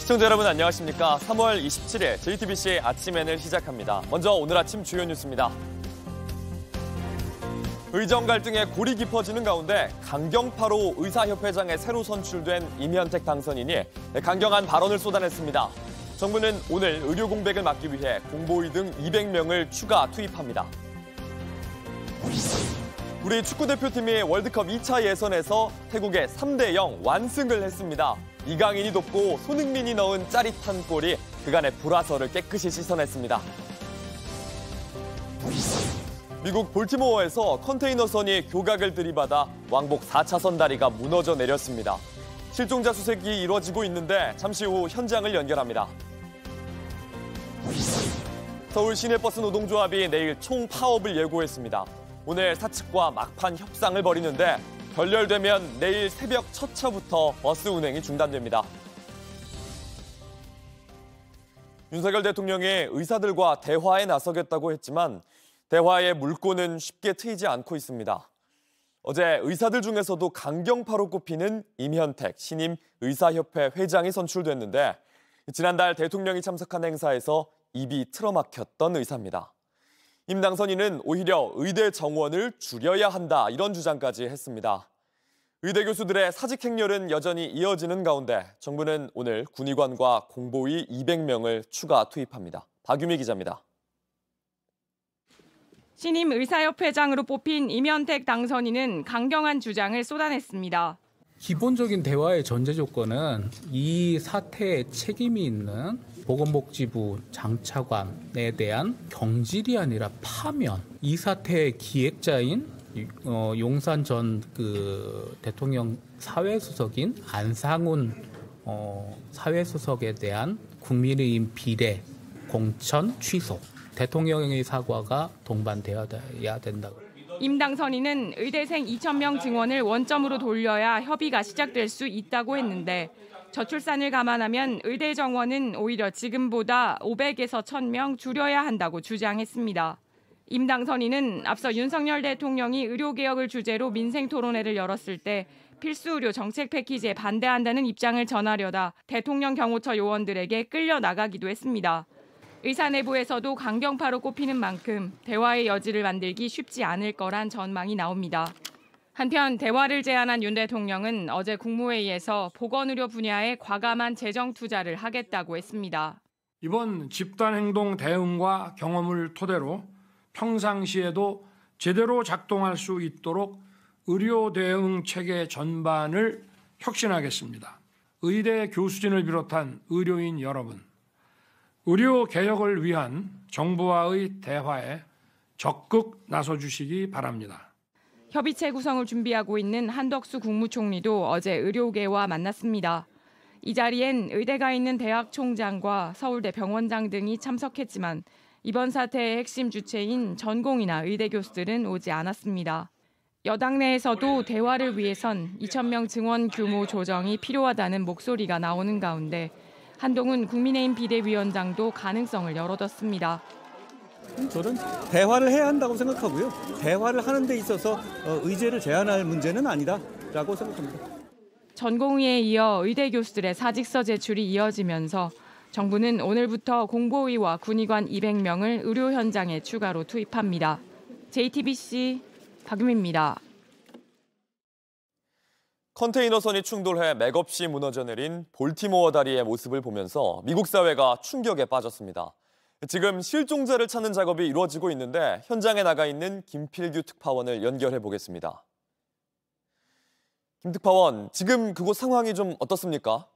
시청자 여러분 안녕하십니까? 3월 27일 JTBC 아침엔을 시작합니다. 먼저 오늘 아침 주요 뉴스입니다. 의정 갈등에 골이 깊어지는 가운데 강경파로 의사협회장에 새로 선출된 임현택 당선인이 강경한 발언을 쏟아냈습니다. 정부는 오늘 의료 공백을 막기 위해 공보의 등 200명을 추가 투입합니다. 우리 축구대표팀이 월드컵 2차 예선에서 태국에 3대0 완승을 했습니다. 이강인이 돕고 손흥민이 넣은 짜릿한 골이 그간의 불화설을 깨끗이 씻어냈습니다. 미국 볼티모어에서 컨테이너선이 교각을 들이받아 왕복 4차선 다리가 무너져 내렸습니다. 실종자 수색이 이루어지고 있는데 잠시 후 현장을 연결합니다. 서울 시내버스 노동조합이 내일 총파업을 예고했습니다. 오늘 사측과 막판 협상을 벌이는데 결렬되면 내일 새벽 첫 차부터 버스 운행이 중단됩니다. 윤석열 대통령이 의사들과 대화에 나서겠다고 했지만 대화의 물꼬는 쉽게 트이지 않고 있습니다. 어제 의사들 중에서도 강경파로 꼽히는 임현택 신임 의사협회 회장이 선출됐는데 지난달 대통령이 참석한 행사에서 입이 틀어막혔던 의사입니다. 임 당선인은 오히려 의대 정원을 줄여야 한다 이런 주장까지 했습니다. 의대 교수들의 사직 행렬은 여전히 이어지는 가운데 정부는 오늘 군의관과 공보의 200명을 추가 투입합니다. 박유미 기자입니다. 신임 의사협회장으로 뽑힌 임현택 당선인은 강경한 주장을 쏟아냈습니다. 기본적인 대화의 전제 조건은 이 사태에 책임이 있는 보건복지부 장차관에 대한 경질이 아니라 파면. 이 사태의 기획자인 용산 전 대통령 사회수석인 안상훈 사회수석에 대한 국민의힘 비례 공천 취소. 대통령의 사과가 동반되어야 된다. 임 당선인은 의대생 2,000명 증원을 원점으로 돌려야 협의가 시작될 수 있다고 했는데 저출산을 감안하면 의대 정원은 오히려 지금보다 500에서 1,000명 줄여야 한다고 주장했습니다. 임 당선인은 앞서 윤석열 대통령이 의료개혁을 주제로 민생토론회를 열었을 때 필수의료 정책 패키지에 반대한다는 입장을 전하려다 대통령 경호처 요원들에게 끌려나가기도 했습니다. 의사 내부에서도 강경파로 꼽히는 만큼 대화의 여지를 만들기 쉽지 않을 거란 전망이 나옵니다. 한편 대화를 제안한 윤 대통령은 어제 국무회의에서 보건의료 분야에 과감한 재정 투자를 하겠다고 했습니다. 이번 집단행동 대응과 경험을 토대로 평상시에도 제대로 작동할 수 있도록 의료 대응 체계 전반을 혁신하겠습니다. 의대 교수진을 비롯한 의료인 여러분, 의료 개혁을 위한 정부와의 대화에 적극 나서주시기 바랍니다. 협의체 구성을 준비하고 있는 한덕수 국무총리도 어제 의료계와 만났습니다. 이 자리엔 의대가 있는 대학 총장과 서울대 병원장 등이 참석했지만 이번 사태의 핵심 주체인 전공의나 의대 교수들은 오지 않았습니다. 여당 내에서도 대화를 위해선 2,000명 증원 규모 조정이 필요하다는 목소리가 나오는 가운데 한동훈 국민의힘 비대위원장도 가능성을 열어뒀습니다. 저는 대화를 해야 한다고 생각하고요. 대화를 하는 데 있어서 의제를 제한할 문제는 아니다라고 생각합니다. 전공의에 이어 의대 교수들의 사직서 제출이 이어지면서 정부는 오늘부터 공보의와 군의관 200명을 의료 현장에 추가로 투입합니다. JTBC 박유미입니다. 컨테이너선이 충돌해 맥없이 무너져 내린 볼티모어 다리의 모습을 보면서 미국 사회가 충격에 빠졌습니다. 지금 실종자를 찾는 작업이 이루어지고 있는데 현장에 나가 있는 김필규 특파원을 연결해 보겠습니다. 김 특파원, 지금 그곳 상황이 좀 어떻습니까?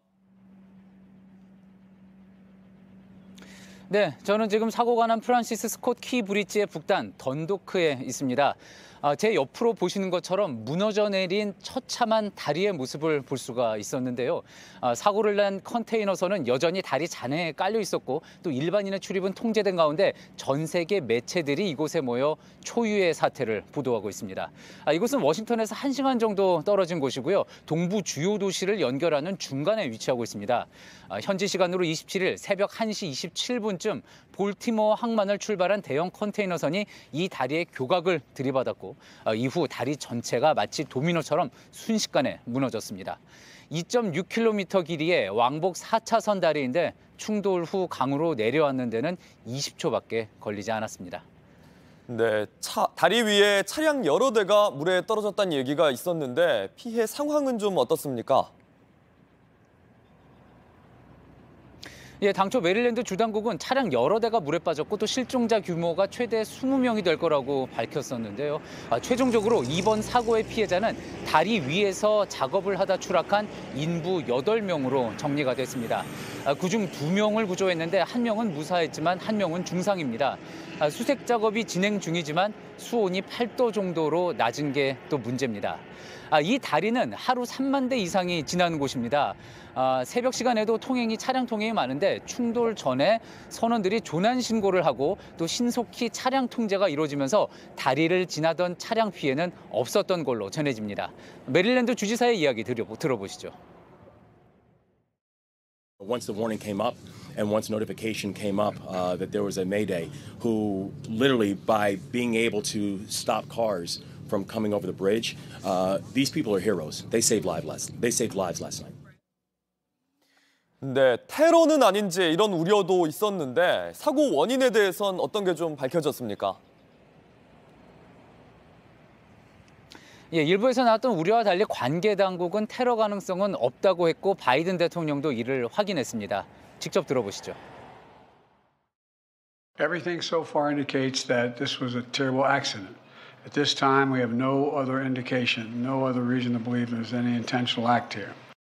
네, 저는 지금 사고가 난 프란시스 스콧 키 브릿지의 북단 던도크에 있습니다. 제 옆으로 보시는 것처럼 무너져 내린 처참한 다리의 모습을 볼 수가 있었는데요. 사고를 낸 컨테이너선은 여전히 다리 잔해에 깔려 있었고 또 일반인의 출입은 통제된 가운데 전 세계 매체들이 이곳에 모여 초유의 사태를 보도하고 있습니다. 이곳은 워싱턴에서 1시간 정도 떨어진 곳이고요. 동부 주요 도시를 연결하는 중간에 위치하고 있습니다. 현지 시간으로 27일 새벽 1시 27분쯤 볼티모어 항만을 출발한 대형 컨테이너선이 이 다리의 교각을 들이받았고 이후 다리 전체가 마치 도미노처럼 순식간에 무너졌습니다. 2.6km 길이의 왕복 4차선 다리인데 충돌 후 강으로 내려왔는 데는 20초밖에 걸리지 않았습니다. 네, 다리 위에 차량 여러 대가 물에 떨어졌다는 얘기가 있었는데 피해 상황은 좀 어떻습니까? 예, 당초 메릴랜드 주당국은 차량 여러 대가 물에 빠졌고 또 실종자 규모가 최대 20명이 될 거라고 밝혔었는데요. 최종적으로 이번 사고의 피해자는 다리 위에서 작업을 하다 추락한 인부 8명으로 정리가 됐습니다. 그중 2명을 구조했는데 1명은 무사했지만 1명은 중상입니다. 수색 작업이 진행 중이지만 수온이 8도 정도로 낮은 게 또 문제입니다. 이 다리는 하루 3만 대 이상이 지나는 곳입니다. 새벽 시간에도 차량 통행이 많은데 충돌 전에 선원들이 조난 신고를 하고 또 신속히 차량 통제가 이루어지면서 다리를 지나던 차량 피해는 없었던 걸로 전해집니다. 메릴랜드 주지사의 이야기 들어보시죠. Once the warning came up and once notification came up that there was a Mayday, who literally by being able to stop cars from coming over the bridge, these people are heroes. They saved lives last night. 네, 테러는 아닌지 이런 우려도 있었는데 사고 원인에 대해선 어떤 게 좀 밝혀졌습니까? 예, 일부에서 나왔던 우려와 달리 관계 당국은 테러 가능성은 없다고 했고 바이든 대통령도 이를 확인했습니다. 직접 들어보시죠. Everything so far indicates that this was a terrible accident. At this time, we have no other indication, no other reason to believe there's any intentional act here.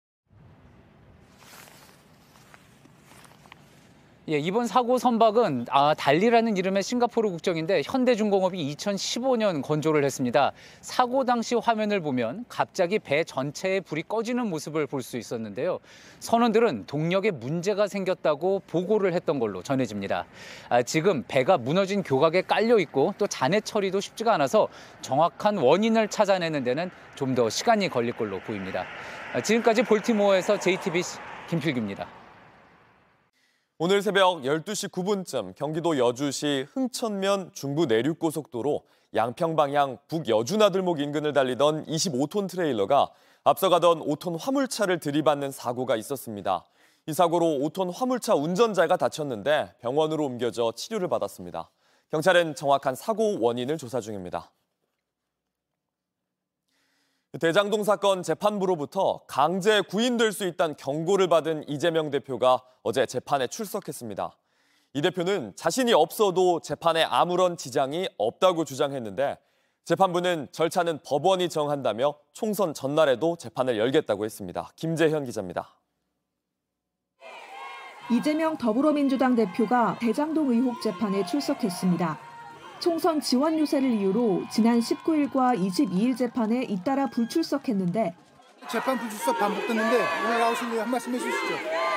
예, 이번 사고 선박은 달리라는 이름의 싱가포르 국적인데 현대중공업이 2015년 건조를 했습니다. 사고 당시 화면을 보면 갑자기 배 전체에 불이 꺼지는 모습을 볼 수 있었는데요. 선원들은 동력에 문제가 생겼다고 보고를 했던 걸로 전해집니다. 지금 배가 무너진 교각에 깔려 있고 또 잔해 처리도 쉽지가 않아서 정확한 원인을 찾아내는 데는 좀 더 시간이 걸릴 걸로 보입니다. 지금까지 볼티모어에서 JTBC 김필규입니다. 오늘 새벽 12시 9분쯤 경기도 여주시 흥천면 중부 내륙고속도로 양평 방향 북여주나들목 인근을 달리던 25톤 트레일러가 앞서가던 5톤 화물차를 들이받는 사고가 있었습니다. 이 사고로 5톤 화물차 운전자가 다쳤는데 병원으로 옮겨져 치료를 받았습니다. 경찰은 정확한 사고 원인을 조사 중입니다. 대장동 사건 재판부로부터 강제 구인될 수 있다는 경고를 받은 이재명 대표가 어제 재판에 출석했습니다. 이 대표는 자신이 없어도 재판에 아무런 지장이 없다고 주장했는데 재판부는 절차는 법원이 정한다며 총선 전날에도 재판을 열겠다고 했습니다. 김재현 기자입니다. 이재명 더불어민주당 대표가 대장동 의혹 재판에 출석했습니다. 총선 지원 유세를 이유로 지난 19일과 22일 재판에 잇따라 불출석했는데 재판 불출석 반복됐는데 오늘 나오신 분 한 말씀 해주시죠.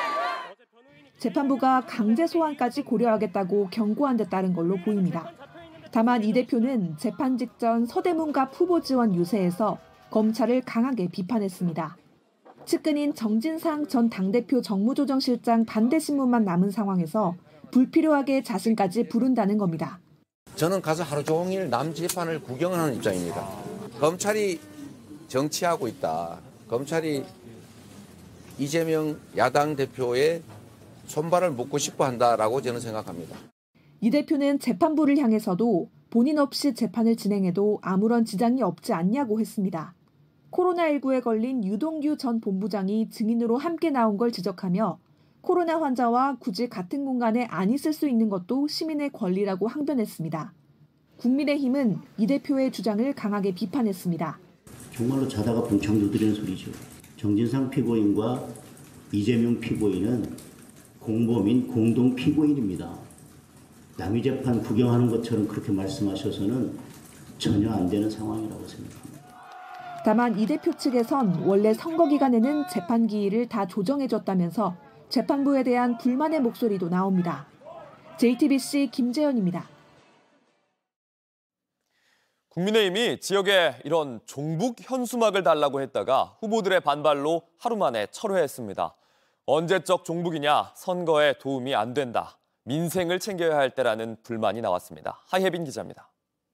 재판부가 강제 소환까지 고려하겠다고 경고한 데 따른 걸로 보입니다. 다만 이 대표는 재판 직전 서대문갑 후보 지원 유세에서 검찰을 강하게 비판했습니다. 측근인 정진상 전 당대표 정무조정실장 반대 신문만 남은 상황에서 불필요하게 자신까지 부른다는 겁니다. 저는 가서 하루 종일 남 재판을 구경하는 입장입니다. 검찰이 정치하고 있다. 검찰이 이재명 야당 대표의 손발을 묶고 싶어 한다라고 저는 생각합니다. 이 대표는 재판부를 향해서도 본인 없이 재판을 진행해도 아무런 지장이 없지 않냐고 했습니다. 코로나19에 걸린 유동규 전 본부장이 증인으로 함께 나온 걸 지적하며 코로나 환자와 굳이 같은 공간에 안 있을 수 있는 것도 시민의 권리라고 항변했습니다. 국민의힘은 이 대표의 주장을 강하게 비판했습니다. 정말로 자다가 봉창 두드리는 소리죠. 정진상 피고인과 이재명 피고인은 공범인 공동 피고인입니다. 남의 재판 구경하는 것처럼 그렇게 말씀하셔서는 전혀 안 되는 상황이라고 생각합니다. 다만 이 대표 측에선 원래 선거 기간에는 재판 기일을 다 조정해줬다면서 재판부에 대한 불만의 목소리도 나옵니다. JTBC 김재현입니다. 국민의힘이 지역에 이런 종북 현수막을 달라고 했다가 후보들의 반발로 하루 만에 철회했습니다. 언제적 종북이냐, 선거에 도움이 안 된다. 민생을 챙겨야 할 때라는 불만이 나왔습니다. 하예빈 기자입니다.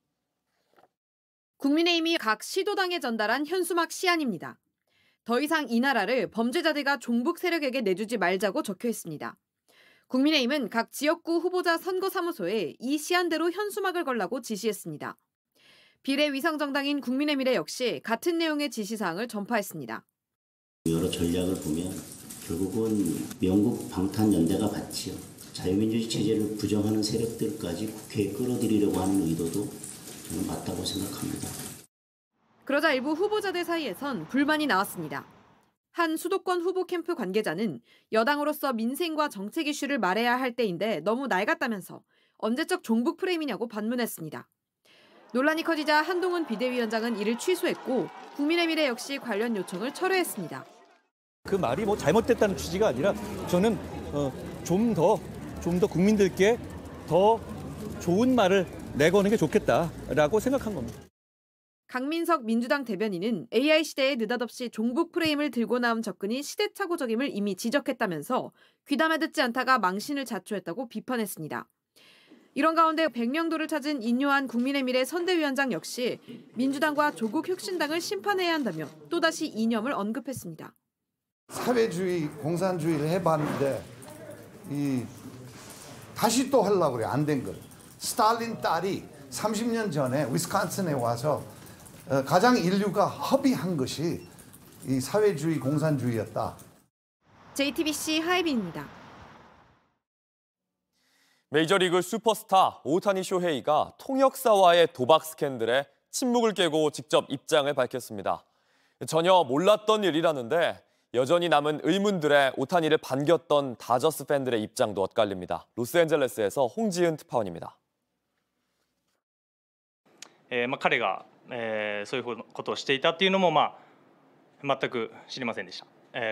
국민의힘이 각 시도당에 전달한 현수막 시안입니다. 더 이상 이 나라를 범죄자들과 종북 세력에게 내주지 말자고 적혀 있습니다. 국민의힘은 각 지역구 후보자 선거사무소에 이 시안대로 현수막을 걸라고 지시했습니다. 비례위성정당인 국민의미래 역시 같은 내용의 지시사항을 전파했습니다. 여러 전략을 보면 결국은 영국 방탄연대가 맞지요. 자유민주주의 체제를 부정하는 세력들까지 국회에 끌어들이려고 하는 의도도 저는 맞다고 생각합니다. 그러자 일부 후보자들 사이에선 불만이 나왔습니다. 한 수도권 후보 캠프 관계자는 여당으로서 민생과 정책 이슈를 말해야 할 때인데 너무 낡았다면서 언제적 종북 프레임이냐고 반문했습니다. 논란이 커지자 한동훈 비대위원장은 이를 취소했고 국민의미래 역시 관련 요청을 철회했습니다. 그 말이 뭐 잘못됐다는 취지가 아니라 저는 좀 더 국민들께 더 좋은 말을 내거는 게 좋겠다라고 생각한 겁니다. 강민석 민주당 대변인은 AI 시대에 느닷없이 종북 프레임을 들고 나온 접근이 시대착오적임을 이미 지적했다면서 귀담아 듣지 않다가 망신을 자초했다고 비판했습니다. 이런 가운데 백령도를 찾은 인요한 국민의미래 선대위원장 역시 민주당과 조국혁신당을 심판해야 한다며 또다시 이념을 언급했습니다. 사회주의, 공산주의를 해봤는데 다시 또 하려고 그래. 안 된 걸. 스탈린 딸이 30년 전에 위스콘신에 와서 가장 인류가 허비한 것이 이 사회주의, 공산주의였다. JTBC 하예빈입니다. 메이저리그 슈퍼스타 오타니 쇼헤이가 통역사와의 도박 스캔들에 침묵을 깨고 직접 입장을 밝혔습니다. 전혀 몰랐던 일이라는데 여전히 남은 의문들에 오타니를 반겼던 다저스 팬들의 입장도 엇갈립니다. 로스앤젤레스에서 홍지은 특파원입니다. 彼がそういうことをしていたっていうのも全く知りませんでした。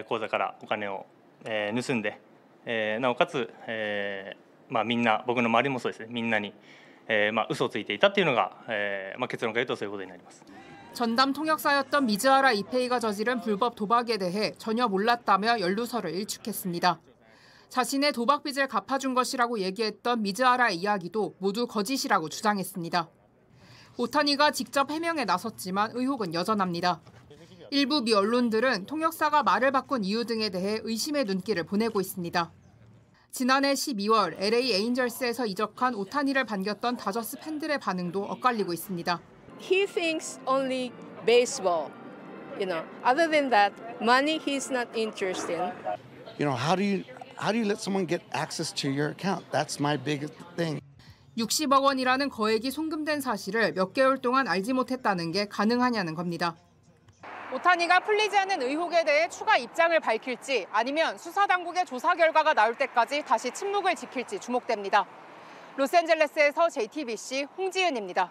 口座からお金を盗んで、なおかつみんな僕の周りもそうですね。みんなに嘘をついていたっていうのが結論から言うとそういうことになります。 전담 통역사였던 미즈하라 이페이가 저지른 불법 도박에 대해 전혀 몰랐다며 연루설을 일축했습니다. 자신의 도박 빚을 갚아준 것이라고 얘기했던 미즈하라의 이야기도 모두 거짓이라고 주장했습니다. 오타니가 직접 해명에 나섰지만 의혹은 여전합니다. 일부 미 언론들은 통역사가 말을 바꾼 이유 등에 대해 의심의 눈길을 보내고 있습니다. 지난해 12월 LA 에인절스에서 이적한 오타니를 반겼던 다저스 팬들의 반응도 엇갈리고 있습니다. He thinks only baseball, Other than that, money he's not interested in. How do you let someone get access to your account? That's my biggest thing. 60억 원이라는 거액이 송금된 사실을 몇 개월 동안 알지 못했다는 게 가능하냐는 겁니다. 오타니가 풀리지 않는 의혹에 대해 추가 입장을 밝힐지 아니면 수사당국의 조사 결과가 나올 때까지 다시 침묵을 지킬지 주목됩니다. 로스앤젤레스에서 JTBC 홍지은입니다.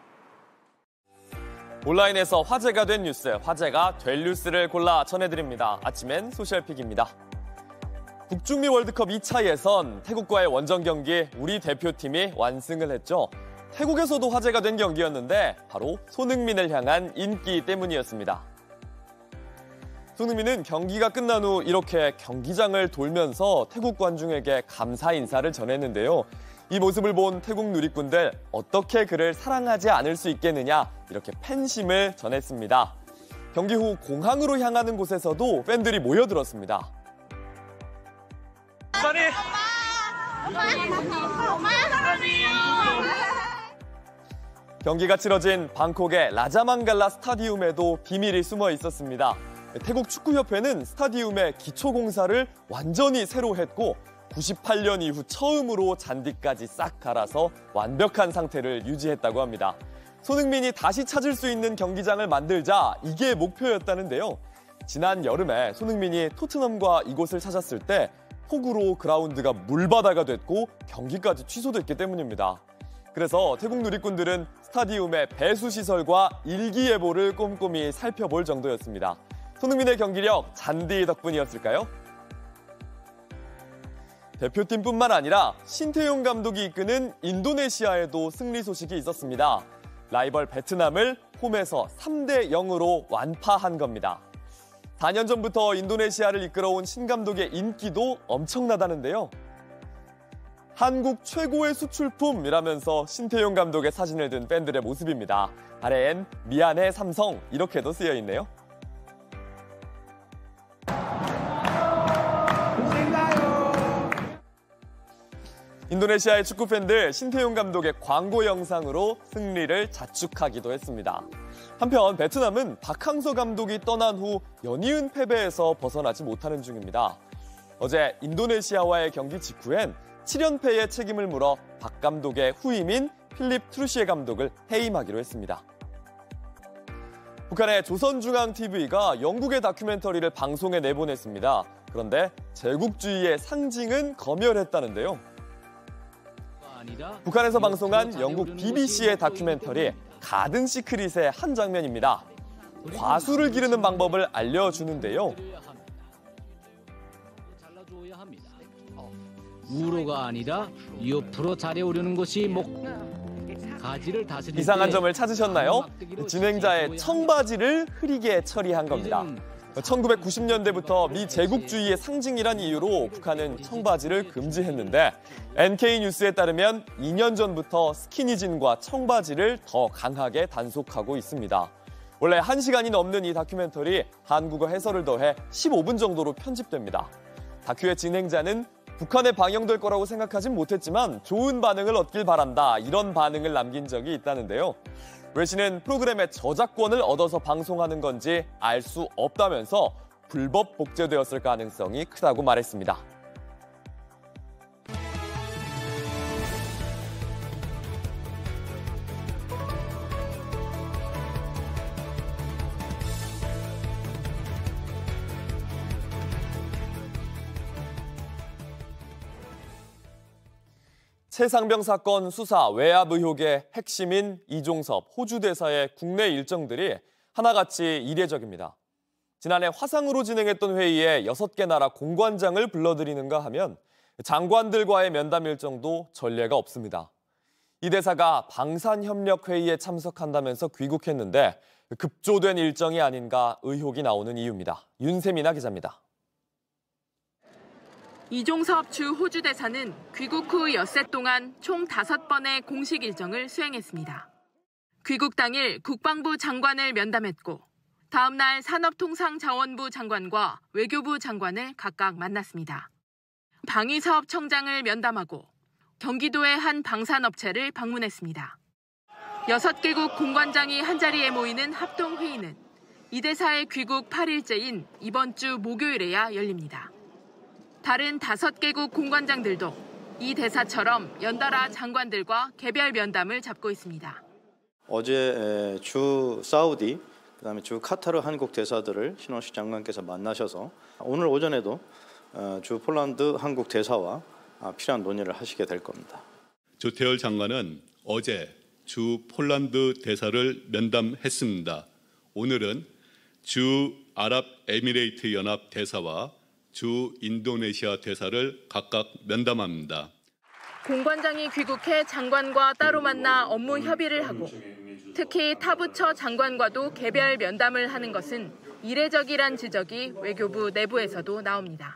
온라인에서 화제가 된 뉴스, 화제가 될 뉴스를 골라 전해드립니다. 아침엔 소셜픽입니다. 북중미 월드컵 2차 예선 태국과의 원정 경기 우리 대표팀이 완승을 했죠. 태국에서도 화제가 된 경기였는데 바로 손흥민을 향한 인기 때문이었습니다. 손흥민은 경기가 끝난 후 이렇게 경기장을 돌면서 태국 관중에게 감사 인사를 전했는데요. 이 모습을 본 태국 누리꾼들 어떻게 그를 사랑하지 않을 수 있겠느냐 이렇게 팬심을 전했습니다. 경기 후 공항으로 향하는 곳에서도 팬들이 모여들었습니다. 경기가 치러진 방콕의 라자망갈라 스타디움에도 비밀이 숨어 있었습니다. 태국 축구협회는 스타디움의 기초공사를 완전히 새로 했고 98년 이후 처음으로 잔디까지 싹 갈아서 완벽한 상태를 유지했다고 합니다. 손흥민이 다시 찾을 수 있는 경기장을 만들자 이게 목표였다는데요. 지난 여름에 손흥민이 토트넘과 이곳을 찾았을 때 폭우로 그라운드가 물바다가 됐고 경기까지 취소됐기 때문입니다. 그래서 태국 누리꾼들은 스타디움의 배수시설과 일기예보를 꼼꼼히 살펴볼 정도였습니다. 손흥민의 경기력 잔디 덕분이었을까요? 대표팀뿐만 아니라 신태용 감독이 이끄는 인도네시아에도 승리 소식이 있었습니다. 라이벌 베트남을 홈에서 3대 0으로 완파한 겁니다. 4년 전부터 인도네시아를 이끌어온 신 감독의 인기도 엄청나다는데요. 한국 최고의 수출품이라면서 신태용 감독의 사진을 든 팬들의 모습입니다. 아래엔 미안해 삼성 이렇게도 쓰여 있네요. 인도네시아의 축구 팬들 신태용 감독의 광고 영상으로 승리를 자축하기도 했습니다. 한편 베트남은 박항서 감독이 떠난 후 연이은 패배에서 벗어나지 못하는 중입니다. 어제 인도네시아와의 경기 직후엔 7연패의 책임을 물어 박 감독의 후임인 필립 트루시에 감독을 해임하기로 했습니다. 북한의 조선중앙TV가 영국의 다큐멘터리를 방송에 내보냈습니다. 그런데 제국주의의 상징은 검열했다는데요. 북한에서 방송한 영국 BBC의 다큐멘터리 가든 시크릿의 한 장면입니다. 과수를 기르는 방법을 알려주는데요. 우로가 아니라 옆으로 잘해오려는 것이 가지를 다스릴 이상한 점을 찾으셨나요? 진행자의 청바지를 흐리게 처리한 겁니다. 1990년대부터 미 제국주의의 상징이란 이유로 북한은 청바지를 금지했는데 NK뉴스에 따르면 2년 전부터 스키니진과 청바지를 더 강하게 단속하고 있습니다. 원래 1시간이 넘는 이 다큐멘터리 한국어 해설을 더해 15분 정도로 편집됩니다. 다큐의 진행자는 북한에 방영될 거라고 생각하진 못했지만 좋은 반응을 얻길 바란다 이런 반응을 남긴 적이 있다는데요. 외신은 프로그램의 저작권을 얻어서 방송하는 건지 알 수 없다면서 불법 복제되었을 가능성이 크다고 말했습니다. 최상병 사건 수사 외압 의혹의 핵심인 이종섭 호주 대사의 국내 일정들이 하나같이 이례적입니다. 지난해 화상으로 진행했던 회의에 6개 나라 공관장을 불러들이는가 하면 장관들과의 면담 일정도 전례가 없습니다. 이 대사가 방산협력회의에 참석한다면서 귀국했는데 급조된 일정이 아닌가 의혹이 나오는 이유입니다. 윤세민아 기자입니다. 이종섭 주 호주 대사는 귀국 후 엿새 동안 총 5번의 공식 일정을 수행했습니다. 귀국 당일 국방부 장관을 면담했고 다음 날 산업통상자원부 장관과 외교부 장관을 각각 만났습니다. 방위사업 청장을 면담하고 경기도의 한 방산업체를 방문했습니다. 6개국 공관장이 한자리에 모이는 합동회의는 이 대사의 귀국 8일째인 이번 주 목요일에야 열립니다. 다른 5개국 공관장들도 이 대사처럼 연달아 장관들과 개별 면담을 잡고 있습니다. 어제 주 사우디, 그다음에 주 카타르 한국 대사들을 신원식 장관께서 만나셔서 오늘 오전에도 주 폴란드 한국 대사와 필요한 논의를 하시게 될 겁니다. 조태열 장관은 어제 주 폴란드 대사를 면담했습니다. 오늘은 주 아랍에미레이트 연합 대사와 주 인도네시아 대사를 각각 면담합니다. 공관장이 귀국해 장관과 따로 만나 업무 협의를 하고 특히 타부처 장관과도 개별 면담을 하는 것은 이례적이란 지적이 외교부 내부에서도 나옵니다.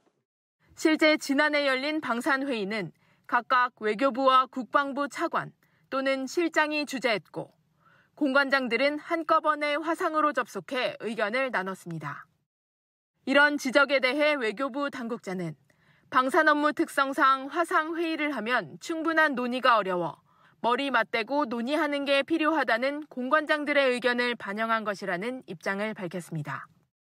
실제 지난해 열린 방산회의는 각각 외교부와 국방부 차관 또는 실장이 주재했고 공관장들은 한꺼번에 화상으로 접속해 의견을 나눴습니다. 이런 지적에 대해 외교부 당국자는 방산 업무 특성상 화상 회의를 하면 충분한 논의가 어려워 머리 맞대고 논의하는 게 필요하다는 공관장들의 의견을 반영한 것이라는 입장을 밝혔습니다.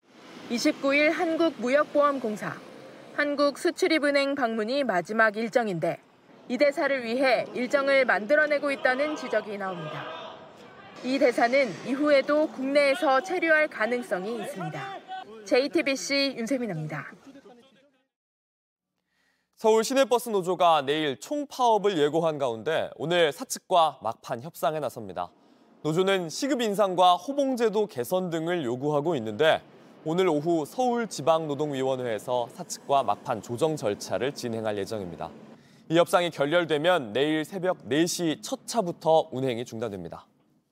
29일 한국무역보험공사, 한국수출입은행 방문이 마지막 일정인데 이 대사를 위해 일정을 만들어내고 있다는 지적이 나옵니다. 이 대사는 이후에도 국내에서 체류할 가능성이 있습니다. JTBC 윤세민입니다. 서울 시내버스 노조가 내일 총파업을 예고한 가운데 오늘 사측과 막판 협상에 나섭니다. 노조는 시급 인상과 호봉제도 개선 등을 요구하고 있는데 오늘 오후 서울지방노동위원회에서 사측과 막판 조정 절차를 진행할 예정입니다. 이 협상이 결렬되면 내일 새벽 4시 첫 차부터 운행이 중단됩니다.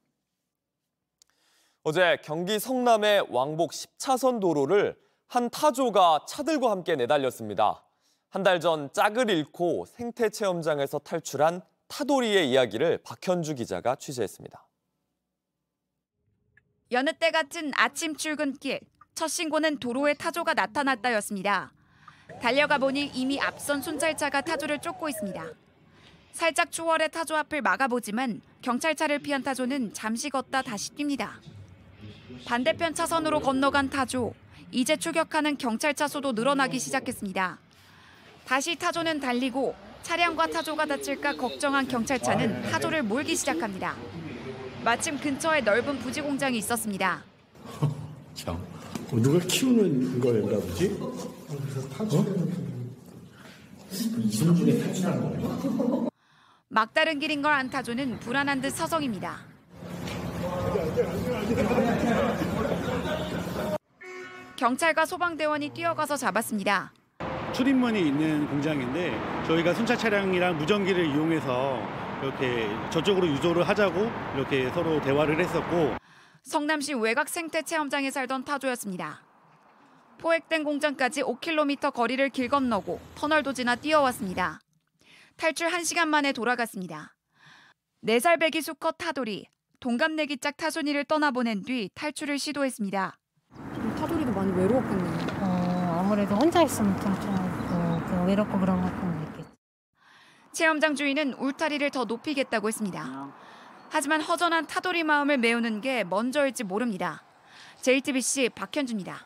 어제 경기 성남의 왕복 10차선 도로를 한 타조가 차들과 함께 내달렸습니다. 한 달 전 짝을 잃고 생태 체험장에서 탈출한 타돌이의 이야기를 박현주 기자가 취재했습니다. 여느 때 같은 아침 출근길, 첫 신고는 도로에 타조가 나타났다였습니다. 달려가 보니 이미 앞선 순찰차가 타조를 쫓고 있습니다. 살짝 추월해 타조 앞을 막아보지만 경찰차를 피한 타조는 잠시 걷다 다시 뜁니다. 반대편 차선으로 건너간 타조, 이제 추격하는 경찰차 수도 늘어나기 시작했습니다. 다시 타조는 달리고 차량과 타조가 다칠까 걱정한 경찰차는 타조를 몰기 시작합니다. 마침 근처에 넓은 부지 공장이 있었습니다. 참, 누가 키우는 거였나 보지? 이승준에 탈출한 거예요? 막다른 길인 걸 안 타조는 불안한 듯 서성입니다. 경찰과 소방대원이 뛰어가서 잡았습니다. 출입문이 있는 공장인데 저희가 순찰 차량이랑 무전기를 이용해서 이렇게 저쪽으로 유조를 하자고 이렇게 서로 대화를 했었고. 성남시 외곽 생태 체험장에 살던 타조였습니다. 포획된 공장까지 5km 거리를 길 건너고 터널도 지나 뛰어왔습니다. 탈출 1시간 만에 돌아갔습니다. 4살 배기 수컷 타돌이 동갑내기 짝 타순이를 떠나보낸 뒤 탈출을 시도했습니다. 타돌이도 많이 외로웠겠네요. 아무래도 혼자 있으면 좀 외롭고 그런 것도 있겠죠. 체험장 주인은 울타리를 더 높이겠다고 했습니다. 하지만 허전한 타돌이 마음을 메우는 게 먼저일지 모릅니다. JTBC 박현주입니다.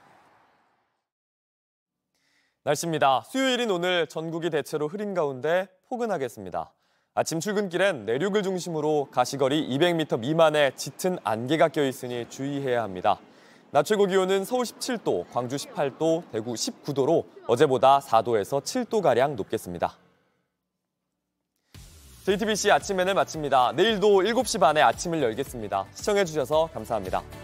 날씨입니다. 수요일인 오늘 전국이 대체로 흐린 가운데 포근하겠습니다. 아침 출근길엔 내륙을 중심으로 가시거리 200m 미만의 짙은 안개가 껴있으니 주의해야 합니다. 낮 최고 기온은 서울 17도, 광주 18도, 대구 19도로 어제보다 4도에서 7도가량 높겠습니다. JTBC 아침에는 마칩니다. 내일도 7시 반에 아침을 열겠습니다. 시청해주셔서 감사합니다.